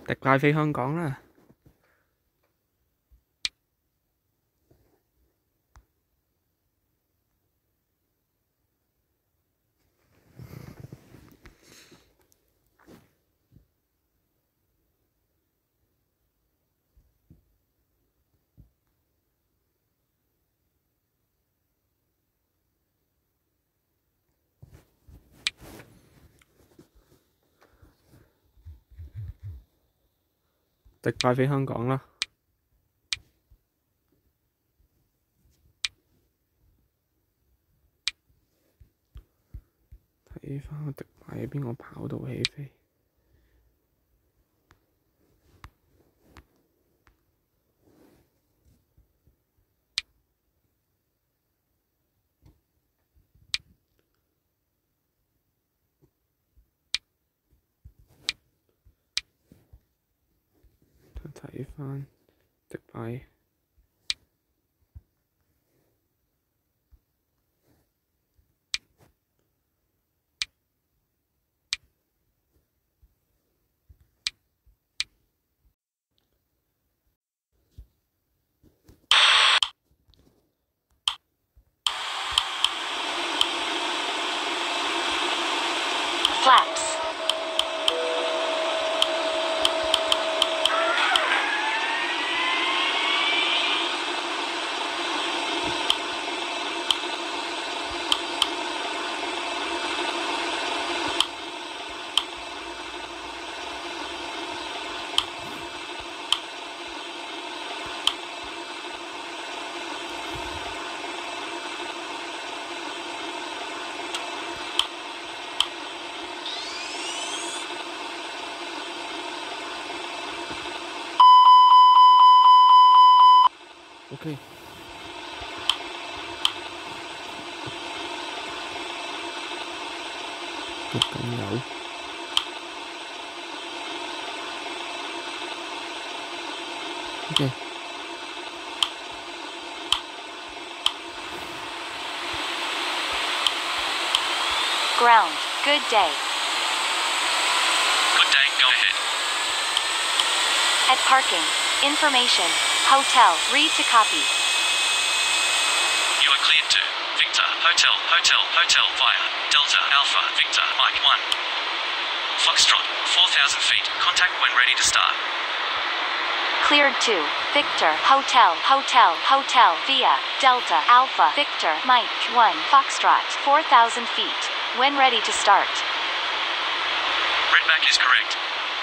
迪拜飛香港啦！迪拜飛香港啦！睇翻個迪拜喺邊個跑道起飛？睇翻迪拜。 Flaps. OK。錄緊油。OK。 Ground. Good day. Good day, go ahead. At parking. Information. Hotel. Read to copy. You are cleared to Victor, Hotel, via Delta, Alpha, Victor, Mike 1. Foxtrot, 4,000 feet. Contact when ready to start. Cleared to Victor, Hotel, via Delta, Alpha, Victor, Mike 1. Foxtrot, 4,000 feet. When ready to start. Redback is correct.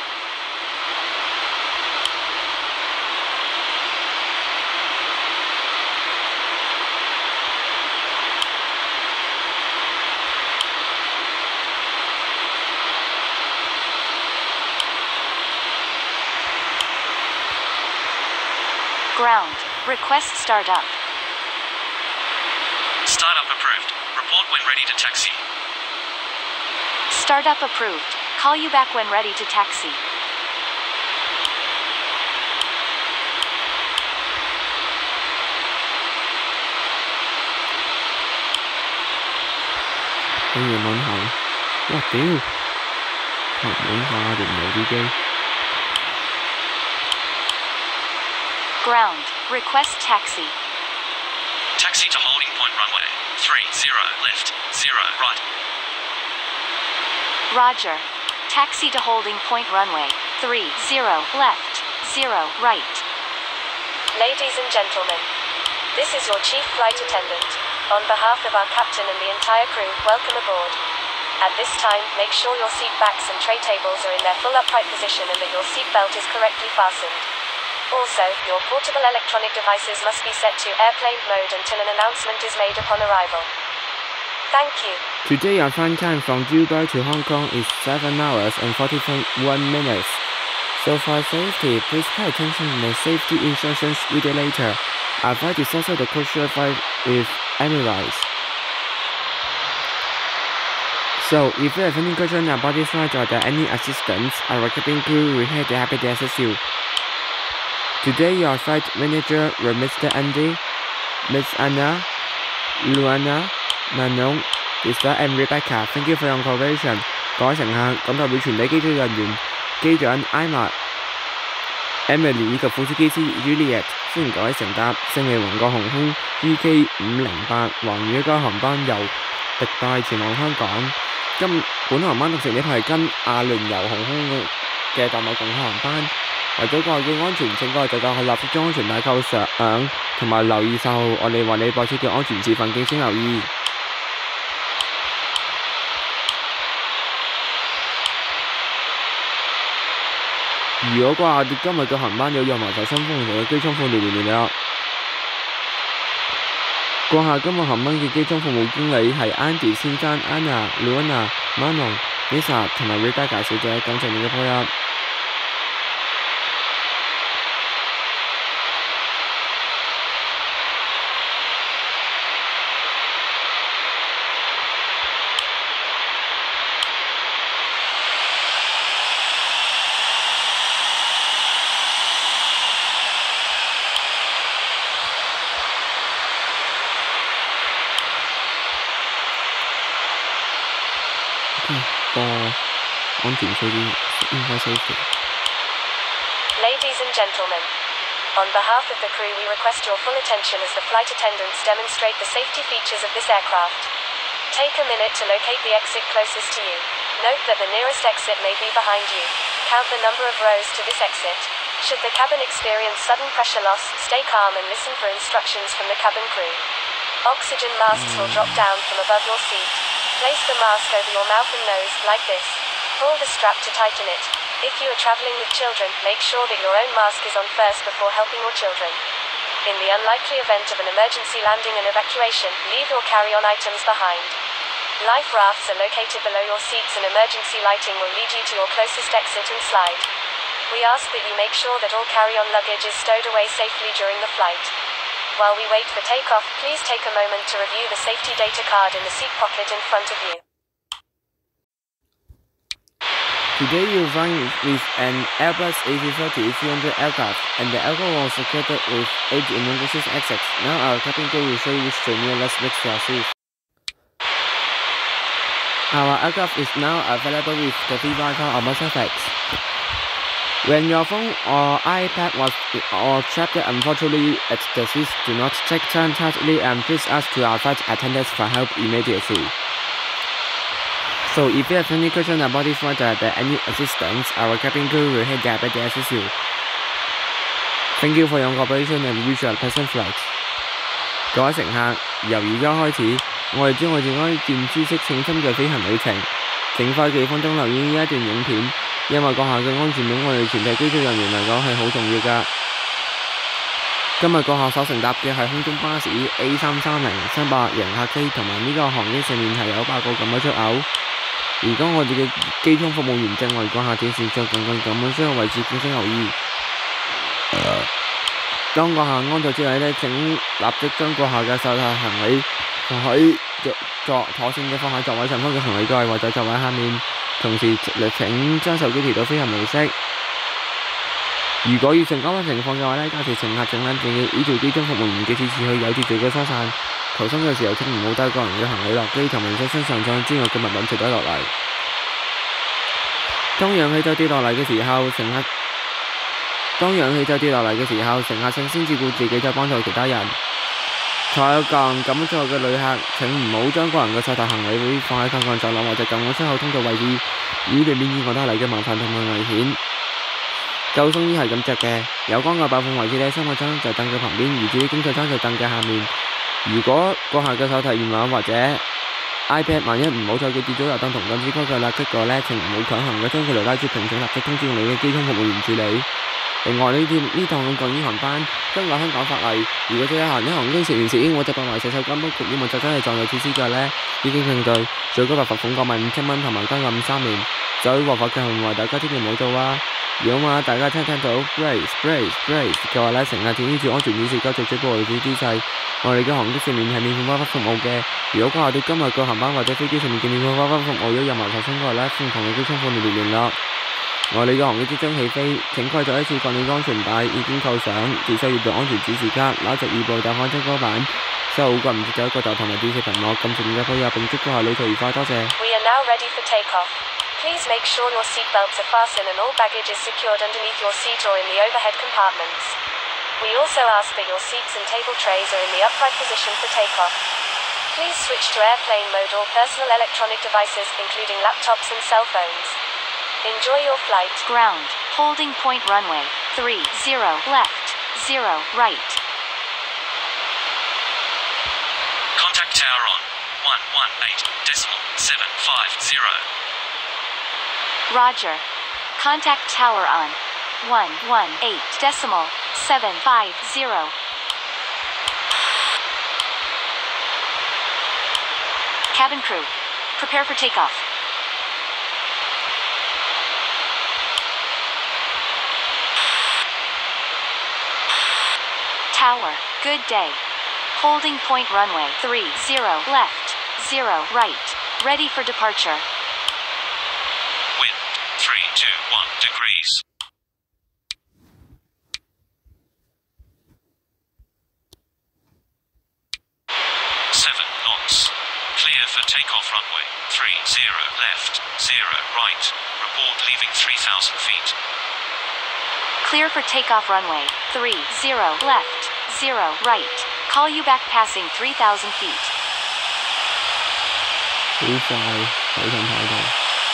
Ground. Request startup. Startup approved. Report when ready to taxi. Startup approved. Call you back when ready to taxi. Đi về món hậu. Wow, tiêu. Thật muốn hoa điện thoại DJ. Ground. Request taxi. Taxi to holding point runway. 30 left, 0 right. Roger. Taxi to holding point runway. 30 left, 0 right. Ladies and gentlemen, this is your chief flight attendant. On behalf of our captain and the entire crew, welcome aboard. At this time, make sure your seat backs and tray tables are in their full upright position and that your seat belt is correctly fastened. Also, your portable electronic devices must be set to airplane mode until an announcement is made upon arrival. Thank you. Today our flight time from Dubai to Hong Kong is 7 hours and 41 minutes. So for safety, please pay attention to the safety instructions read later. Our flight is also the crucial flight with Emirates. So, if you have any question about this flight or any assistance, our cabin crew will be happy to assist you. Today, your flight manager were Mr. Andy, Miss Anna, Luana, Manon, Lisa and Rebecca. Thank you for your cooperation. 各位乘客，感謝會全體機組人員、機長 Imad Emily 以及副司機師 Juliet 雖然改乘搭聖利雲國航空 EK508 環宇一家航班由迪拜前往香港。本航班同乘呢係跟阿聯酋航空嘅代碼共航航班。為咗個嘅安全，請各位乘客立即將安全帶扣上，同埋留意10號我哋為你播出嘅安全示範，敬請留意。如果我哋今日嘅航班有任何受傷風險嘅機艙服務聯絡。閣下今日航班嘅機艙服務經理係 Andy 先生、Anna、Luana、Manon、Lisa 同埋 Rebecca 小姐，感謝你嘅配合。安全措施應該 safety。 Ladies and gentlemen, on behalf of the crew, we request your full attention as the flight attendants demonstrate the safety features of this aircraft. Take a minute to locate the exit closest to you. Note that the nearest exit may be behind you. Count the number of rows to this exit. Should the cabin experience sudden pressure loss, stay calm and listen for instructions from the cabin crew. Oxygen masks will drop down from above your seat. Place the mask over your mouth and nose, like this. Pull the strap to tighten it. If you are traveling with children, make sure that your own mask is on first before helping your children. In the unlikely event of an emergency landing and evacuation, leave your carry-on items behind. Life rafts are located below your seats and emergency lighting will lead you to your closest exit and slide. We ask that you make sure that all carry-on luggage is stowed away safely during the flight. While we wait for takeoff, please take a moment to review the safety data card in the seat pocket in front of you. Today you're flying with an Airbus A330-300 aircraft, and the aircraft was equipped with 8 emergency exits. Now our cabin crew will show you which the nearest exit is. Our aircraft is now available with the free Wi-Fi or MobileFX. When your phone or iPad was trapped, unfortunately at the seat, do not take turn tightly and please ask to our flight attendants for help immediately. So if you have any question about this flight or any assistance, our cabin crew will be happy to assist you. Thank you for your cooperation and wish you a pleasant flight. 各位乘客，由而家開始，我哋將會展開一段知識性深嘅飛行旅程。請快幾分鐘留意呢一段影片。因為閣下嘅安全對我哋全體機組人員嚟講係好重要㗎。今日閣下所乘搭嘅係空中巴士 A330 300型客機，同埋呢個航機上面係有8個撳嘅出口。如果我哋嘅機艙服務員正為閣下展示着緊撳嘅出口位置，敬請留意。當閣下安坐之後呢，請立即將閣下嘅手提行李放喺妥善嘅放喺座位上方嘅行李蓋或者座位下面。同時請將手機調到飛行模式。如果遇上緊急情況嘅話呢，駕駛乘客請緊仲要依照機艙服務員嘅指示去有秩序嘅疏散。逃生嘅時候請唔好帶個人嘅行李落機，同埋將身上裝之外嘅物品除低落嚟。當氧氣就跌落嚟嘅時候，乘客請先照顧自己，再幫助其他人。坐有鋼撳出口嘅旅客，請唔好將個人嘅手提行李會放喺近岸走廊或者撳出口通道位置，以避免意外帶嚟嘅麻煩同埋危險。救生衣係咁着嘅，有光嘅爆款位置呢，生物艙就凳嘅旁邊，而至於經濟艙就凳嘅下面。如果閣下嘅手提電話或者 iPad 萬一唔好彩佢跌咗油燈同緊支區嘅勒棘過呢，請唔好強行嘅將佢哋拉住平，請立即通知你嘅機艙服務員處理。另外呢趟嘅降衣航班，根據香港法例，如果在行呢航機食完食煙或者破壞洗手間包括煙霧就真係撞有設施嘅呢，已經定罪，最高罰款95000蚊同埋監禁3年。所以違法嘅行為，大家千祈唔好做啊！如果大家聽到 brace 嘅話呢，乘客請依照安全指示交做最保護姿勢。我哋嘅航機上面係免費 WiFi 服務嘅。如果閣下對今日嘅航班或者飛機上面嘅免費 WiFi 服務有任何受傷嘅話呢，歡迎同你機艙服務員聯絡。我哋嘅航機即將起飛，請攜帶一次鋼鏈安全帶已經扣上，只需要對安全指示卡，拿着2部打開增高板，收好個唔接走一個頭同埋電視屏幕，撳住你嘅配合並祝閣下旅途愉快，多謝。 We are now ready for takeoff. Please make sure your seatbelts are fastened and all baggage is secured underneath your seat or in the overhead compartments. We also ask that your seats and table trays are in the upright position for takeoff. Please switch to airplane mode all personal electronic devices, including laptops and cell phones. Enjoy your flight. Ground. Holding point runway. 30 left. 0 right. Contact tower on 118.750. Roger. Contact tower on 118.750. Cabin crew, prepare for takeoff. Tower, good day. Holding point runway 30 left, 0 right. Ready for departure. Wind 321 degrees. Clear for takeoff runway 30 left, 0 right. Report leaving 3,000 feet. Clear for takeoff runway 30 left, 0 right. Call you back passing 3,000 feet. 好快，水上跑道。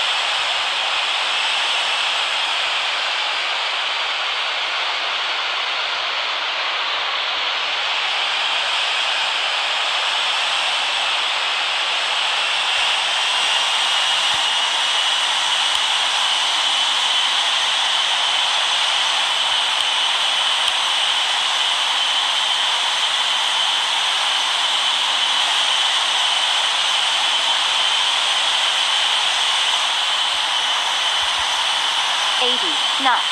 80 knots.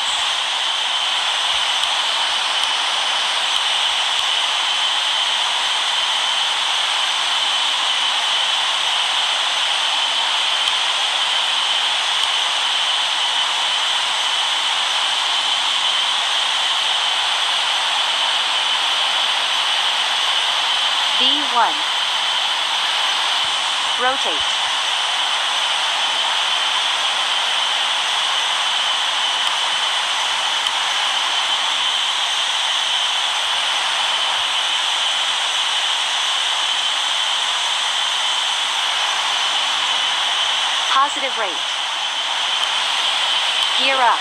V1. Rotate. Positive rate. Gear up.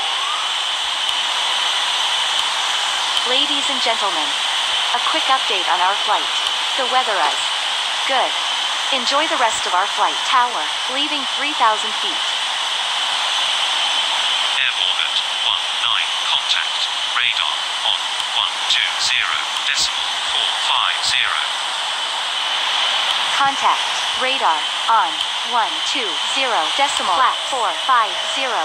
Ladies and gentlemen, a quick update on our flight. The weather is good. Enjoy the rest of our flight. Tower, leaving 3,000 feet. Airborne at 19. Contact. Radar on 120.450. Contact. Radar on 120.450.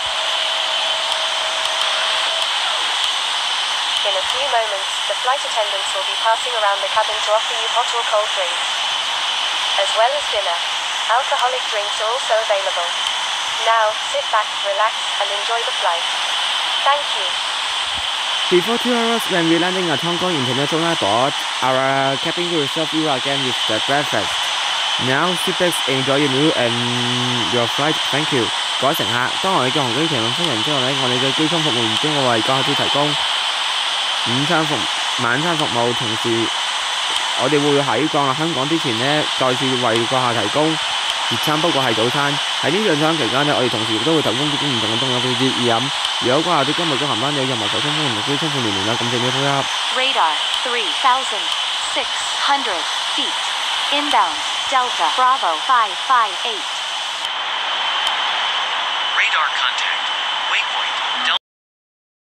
In a few moments, the flight attendants will be passing around the cabin to offer you hot or cold drinks, as well as dinner. Alcoholic drinks are also available. Now, sit back, relax, and enjoy the flight. Thank you. Before 2 hours, when we landing at Hong Kong International Airport, our cabin will serve you again with the breakfast. Now, sit back, enjoy your meal and your flight. Thank you. 各位乘客，當我哋嘅航機停運飛行之後呢，我哋嘅機艙服務員將會為駕駛提供晚餐服務，同時我哋會喺降落香港之前呢，再次為閣下提供熱餐，不過係早餐。喺呢兩餐期間呢，我哋同時亦都會提供幾種唔同嘅凍飲配置熱飲。如果閣下對今日嘅航班有任何補充歡迎機艙服務員聯絡，感謝你嘅配合。 Radar 3,600 feet. Inbound Delta Bravo 558. Radar contact.